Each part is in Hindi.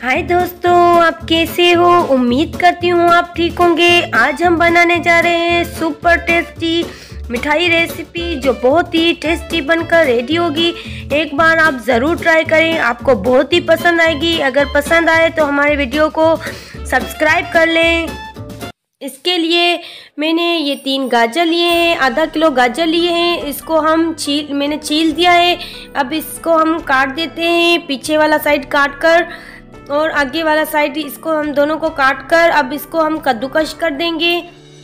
हाय दोस्तों, आप कैसे हो। उम्मीद करती हूँ आप ठीक होंगे। आज हम बनाने जा रहे हैं सुपर टेस्टी मिठाई रेसिपी जो बहुत ही टेस्टी बनकर रेडी होगी। एक बार आप ज़रूर ट्राई करें, आपको बहुत ही पसंद आएगी। अगर पसंद आए तो हमारे वीडियो को सब्सक्राइब कर लें। इसके लिए मैंने ये 3 गाजर लिए हैं, आधा किलो गाजर लिए हैं। इसको मैंने छील दिया है। अब इसको हम काट देते हैं, पीछे वाला साइड काट कर और आगे वाला साइड, इसको हम दोनों को काट कर अब इसको हम कद्दूकस कर देंगे।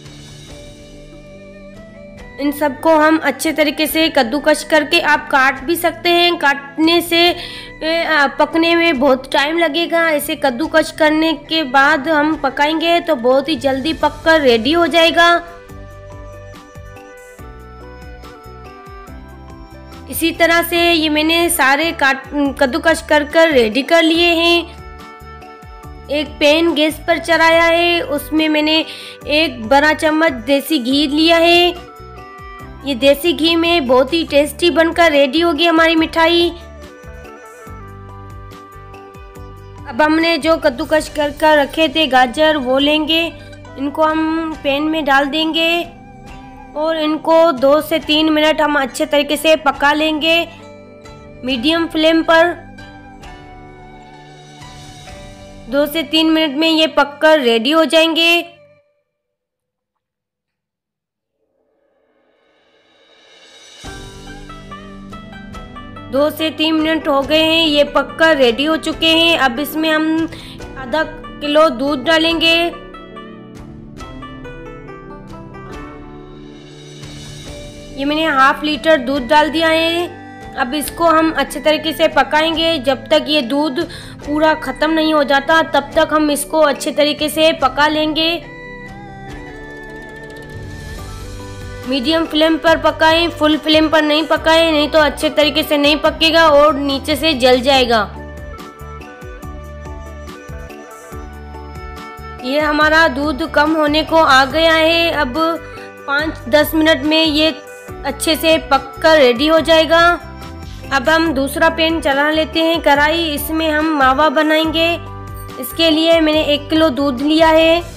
इन सबको हम अच्छे तरीके से कद्दूकस करके आप काट भी सकते हैं। काटने से पकने में बहुत टाइम लगेगा। ऐसे कद्दूकस करने के बाद हम पकाएंगे तो बहुत ही जल्दी पककर रेडी हो जाएगा। इसी तरह से ये मैंने सारे कद्दूकस कर रेडी कर लिए हैं। एक पैन गैस पर चढ़ाया है, उसमें मैंने 1 बड़ा चम्मच देसी घी लिया है। ये देसी घी में बहुत ही टेस्टी बनकर रेडी होगी हमारी मिठाई। अब हमने जो कद्दूकस कर रखे थे गाजर वो लेंगे, इनको हम पैन में डाल देंगे और इनको 2 से 3 मिनट हम अच्छे तरीके से पका लेंगे मीडियम फ्लेम पर। 2 से 3 मिनट में ये पककर रेडी हो जाएंगे। दो से 3 मिनट हो गए हैं, ये पककर रेडी हो चुके हैं। अब इसमें हम आधा किलो दूध डालेंगे। ये मैंने ½ लीटर दूध डाल दिया है। अब इसको हम अच्छे तरीके से पकाएंगे। जब तक ये दूध पूरा ख़त्म नहीं हो जाता तब तक हम इसको अच्छे तरीके से पका लेंगे। मीडियम फ्लेम पर पकाएं, फुल फ्लेम पर नहीं पकाएं, नहीं तो अच्छे तरीके से नहीं पकेगा और नीचे से जल जाएगा। ये हमारा दूध कम होने को आ गया है। अब 5-10 मिनट में ये अच्छे से पककर रेडी हो जाएगा। अब हम दूसरा पैन चला लेते हैं, कढ़ाई। इसमें हम मावा बनाएंगे। इसके लिए मैंने 1 किलो दूध लिया है।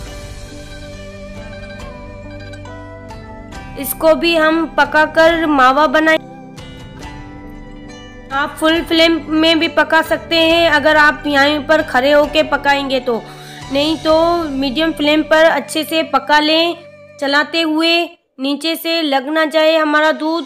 इसको भी हम पकाकर मावा बनाएं। आप फुल फ्लेम में भी पका सकते हैं अगर आप यहाँ पर खड़े होके पकाएंगे तो, नहीं तो मीडियम फ्लेम पर अच्छे से पका लें, चलाते हुए, नीचे से लग ना जाए हमारा दूध।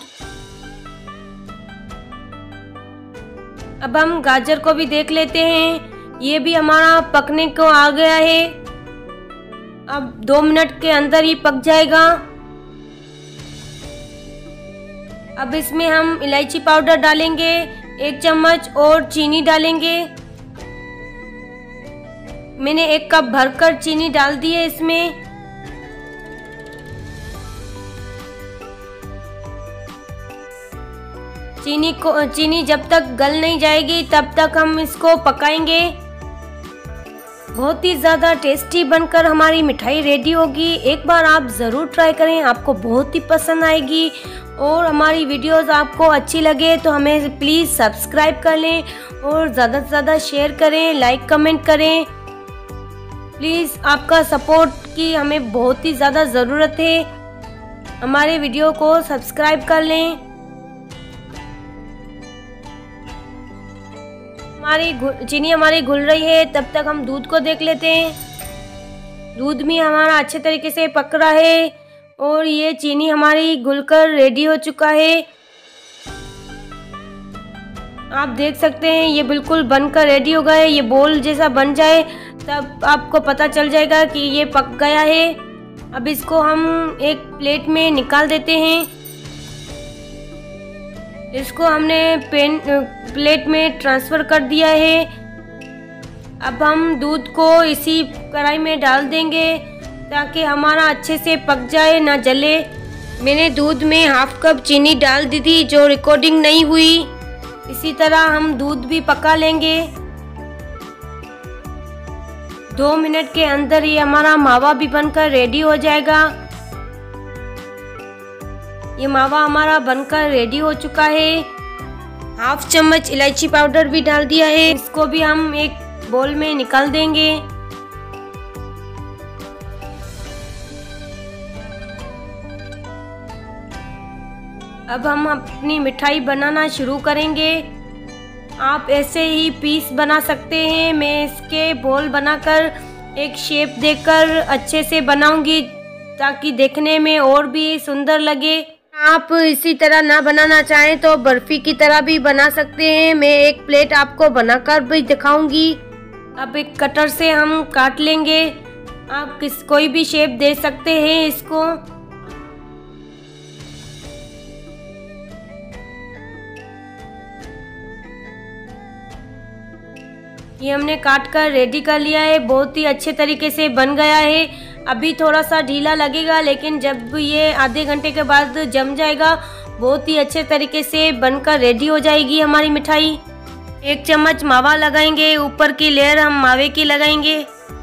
अब हम गाजर को भी देख लेते हैं, ये भी हमारा पकने को आ गया है। अब 2 मिनट के अंदर ही पक जाएगा। अब इसमें हम इलायची पाउडर डालेंगे 1 चम्मच और चीनी डालेंगे। मैंने 1 कप भरकर चीनी डाल दी है इसमें। चीनी जब तक गल नहीं जाएगी तब तक हम इसको पकाएंगे। बहुत ही ज़्यादा टेस्टी बनकर हमारी मिठाई रेडी होगी। एक बार आप ज़रूर ट्राई करें, आपको बहुत ही पसंद आएगी। और हमारी वीडियोस आपको अच्छी लगे तो हमें प्लीज़ सब्सक्राइब कर लें और ज़्यादा से ज़्यादा शेयर करें, लाइक कमेंट करें। प्लीज़ आपका सपोर्ट की हमें बहुत ही ज़्यादा ज़रूरत है। हमारे वीडियो को सब्सक्राइब कर लें। चीनी हमारी घुल रही है, तब तक हम दूध को देख लेते हैं। दूध भी हमारा अच्छे तरीके से पक रहा है और ये चीनी हमारी घुलकर रेडी हो चुका है। आप देख सकते हैं ये बिल्कुल बनकर रेडी हो गया है। ये बोल जैसा बन जाए तब आपको पता चल जाएगा कि ये पक गया है। अब इसको हम एक प्लेट में निकाल देते हैं। इसको हमने प्लेट में ट्रांसफ़र कर दिया है। अब हम दूध को इसी कढ़ाई में डाल देंगे ताकि हमारा अच्छे से पक जाए, ना जले। मैंने दूध में ½ कप चीनी डाल दी थी जो रिकॉर्डिंग नहीं हुई। इसी तरह हम दूध भी पका लेंगे। 2 मिनट के अंदर ये हमारा मावा भी बनकर रेडी हो जाएगा। ये मावा हमारा बनकर रेडी हो चुका है। ½ चम्मच इलायची पाउडर भी डाल दिया है। इसको भी हम एक बोल में निकाल देंगे। अब हम अपनी मिठाई बनाना शुरू करेंगे। आप ऐसे ही पीस बना सकते हैं। मैं इसके बॉल बनाकर एक शेप देकर अच्छे से बनाऊंगी ताकि देखने में और भी सुंदर लगे। आप इसी तरह ना बनाना चाहें तो बर्फी की तरह भी बना सकते हैं। मैं एक प्लेट आपको बनाकर भी दिखाऊंगी। अब एक कटर से हम काट लेंगे। आप कोई भी शेप दे सकते हैं इसको। ये हमने काट कर रेडी कर लिया है। बहुत ही अच्छे तरीके से बन गया है। अभी थोड़ा सा ढीला लगेगा, लेकिन जब ये आधे घंटे के बाद जम जाएगा बहुत ही अच्छे तरीके से बनकर रेडी हो जाएगी हमारी मिठाई। 1 चम्मच मावा लगाएंगे। ऊपर की लेयर हम मावे की लगाएंगे।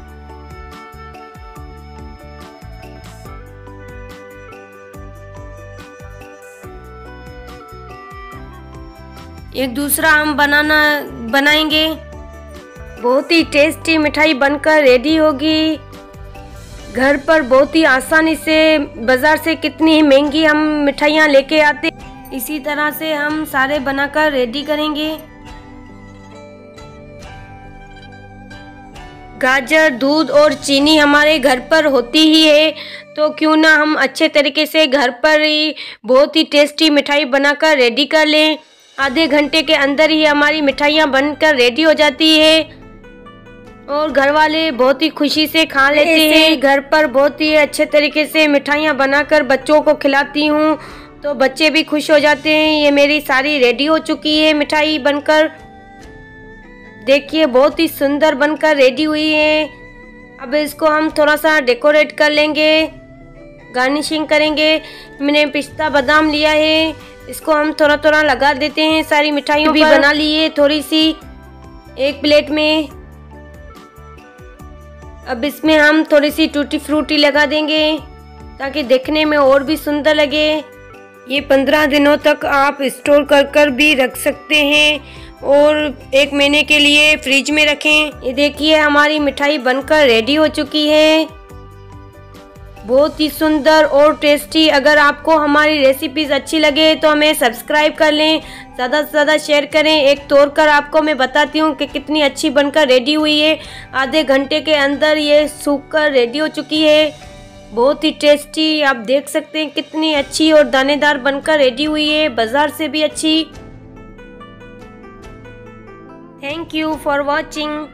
एक दूसरा हम बनाएंगे। बहुत ही टेस्टी मिठाई बनकर रेडी होगी। घर पर बहुत ही आसानी से, बाजार से कितनी महंगी हम मिठाइयाँ लेके आते, इसी तरह से हम सारे बनाकर रेडी करेंगे। गाजर, दूध और चीनी हमारे घर पर होती ही है, तो क्यों ना हम अच्छे तरीके से घर पर ही बहुत ही टेस्टी मिठाई बनाकर रेडी कर लें। आधे घंटे के अंदर ही हमारी मिठाइयाँ बनकर रेडी हो जाती है और घर वाले बहुत ही खुशी से खा लेते हैं। घर पर बहुत ही अच्छे तरीके से मिठाइयाँ बनाकर बच्चों को खिलाती हूँ तो बच्चे भी खुश हो जाते हैं। ये मेरी सारी रेडी हो चुकी है मिठाई बनकर। देखिए बहुत ही सुंदर बनकर रेडी हुई है। अब इसको हम थोड़ा सा डेकोरेट कर लेंगे, गार्निशिंग करेंगे। मैंने पिस्ता बादाम लिया है, इसको हम थोड़ा थोड़ा लगा देते हैं। सारी मिठाइयों भी बना ली है थोड़ी सी एक प्लेट में। अब इसमें हम थोड़ी सी टूटी फ्रूटी लगा देंगे ताकि देखने में और भी सुंदर लगे। ये 15 दिनों तक आप स्टोर कर भी रख सकते हैं और 1 महीने के लिए फ्रिज में रखें। ये देखिए हमारी मिठाई बनकर रेडी हो चुकी है, बहुत ही सुंदर और टेस्टी। अगर आपको हमारी रेसिपीज अच्छी लगे तो हमें सब्सक्राइब कर लें, ज़्यादा से ज़्यादा शेयर करें। एक तोड़कर आपको मैं बताती हूँ कि कितनी अच्छी बनकर रेडी हुई है। आधे घंटे के अंदर ये सूख कर रेडी हो चुकी है, बहुत ही टेस्टी। आप देख सकते हैं कितनी अच्छी और दानेदार बनकर रेडी हुई है, बाजार से भी अच्छी। Thank you for watching.